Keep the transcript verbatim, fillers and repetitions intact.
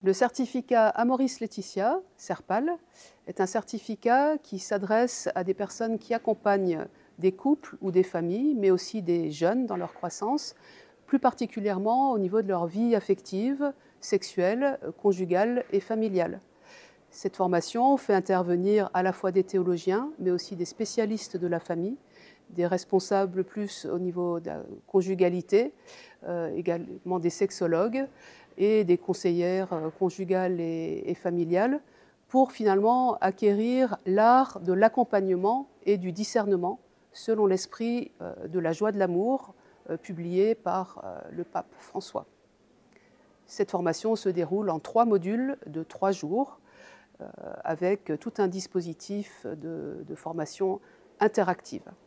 Le certificat Amoris Laetitia, Serpal, est un certificat qui s'adresse à des personnes qui accompagnent des couples ou des familles, mais aussi des jeunes dans leur croissance, plus particulièrement au niveau de leur vie affective, sexuelle, conjugale et familiale. Cette formation fait intervenir à la fois des théologiens, mais aussi des spécialistes de la famille, des responsables plus au niveau de la conjugalité, euh, également des sexologues et des conseillères euh, conjugales et, et familiales, pour finalement acquérir l'art de l'accompagnement et du discernement selon l'esprit euh, de la joie de l'amour, euh, publié par euh, le pape François. Cette formation se déroule en trois modules de trois jours, euh, avec tout un dispositif de, de formation interactive.